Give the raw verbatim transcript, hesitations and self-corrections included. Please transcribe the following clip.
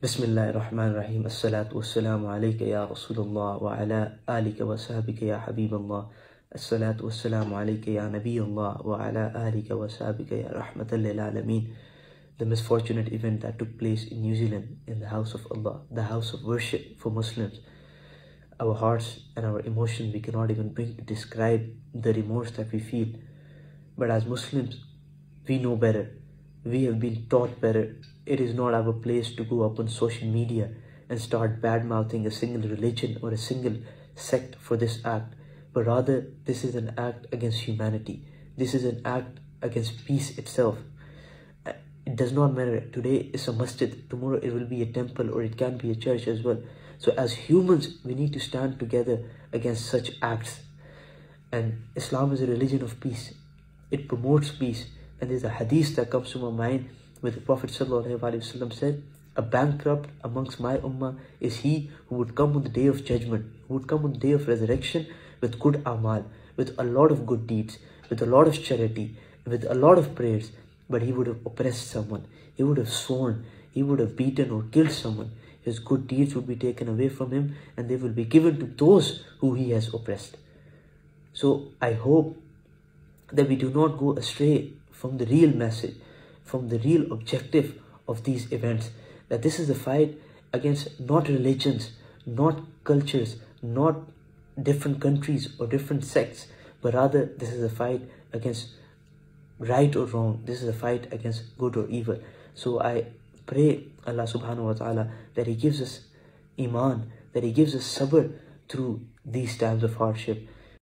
Bismillahir Rahmanir Rahim. As-salatu was-salamu alayka ya Rasulullah wa ala alika wa sahbika ya Habiballah. As-salatu was-salamu alayka ya Nabiyullah wa ala alika wa sahbika ya Rahmatan lil Alameen. The misfortunate event that took place in New Zealand, in the house of Allah, the house of worship for Muslims. Our hearts and our emotions, we cannot even bring to describe the remorse that we feel. But as Muslims, we know better. We have been taught better. It is not our place to go up on social media and start bad-mouthing a single religion or a single sect for this act. But rather, this is an act against humanity. This is an act against peace itself. It does not matter. Today is a masjid. Tomorrow it will be a temple, or it can be a church as well. So as humans, we need to stand together against such acts. And Islam is a religion of peace. It promotes peace. And there's a hadith that comes to my mind where the Prophet ﷺ said, a bankrupt amongst my ummah is he who would come on the day of judgment, who would come on the day of resurrection with good amal, with a lot of good deeds, with a lot of charity, with a lot of prayers, but he would have oppressed someone, he would have sworn, he would have beaten or killed someone. His good deeds would be taken away from him and they will be given to those who he has oppressed. So I hope that we do not go astray from the real message, from the real objective of these events, that this is a fight against not religions, not cultures, not different countries or different sects, but rather this is a fight against right or wrong. This is a fight against good or evil. So I pray Allah subhanahu wa ta'ala that He gives us iman, that He gives us sabr through these times of hardship.